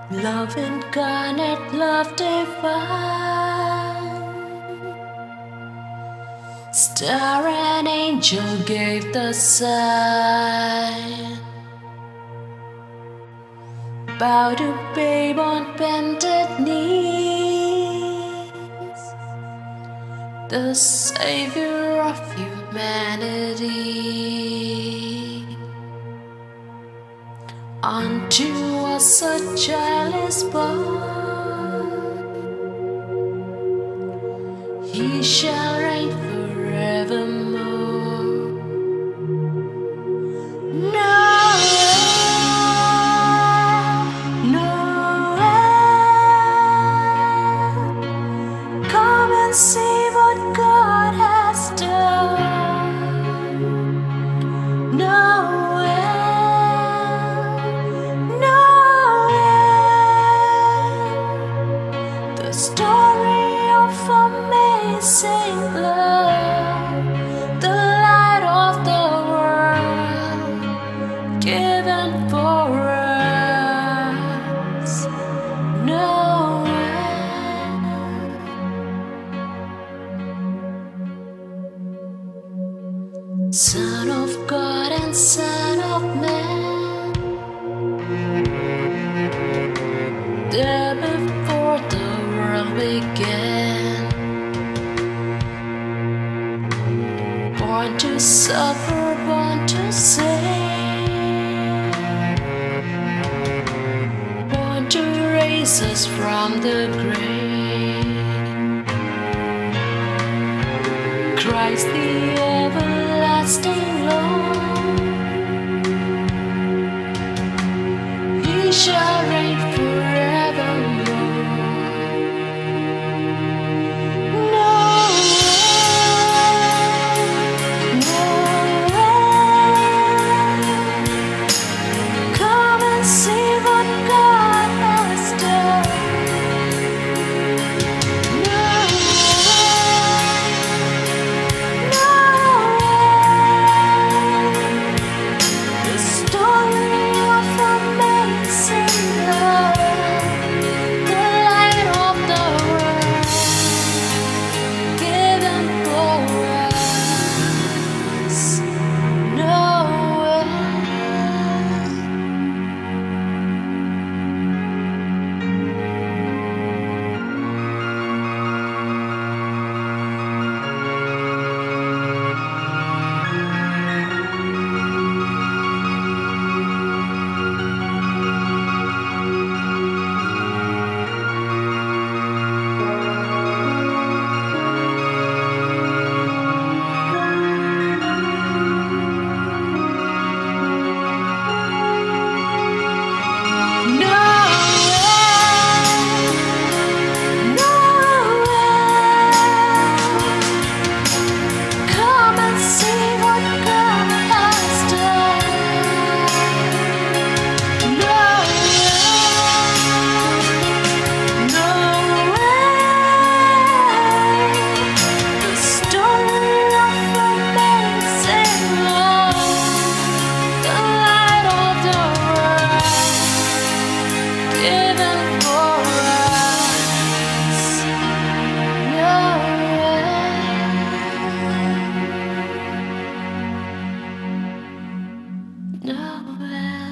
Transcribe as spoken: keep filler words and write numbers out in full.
Love incarnate, love divine. Star and angel gave the sign. Bow to babe on bended knees, the savior of humanity. Unto us a child is born, he shall reign forevermore. Noel, Noel, come and see what God has done. Noel, the story of amazing love, the light of the world, given for us. Noel, Son of God and Son of Man, there before the world began, born to suffer, born to save, born to raise us from the grave. Christ the everlasting Lord, he shall reign forevermore. Noel.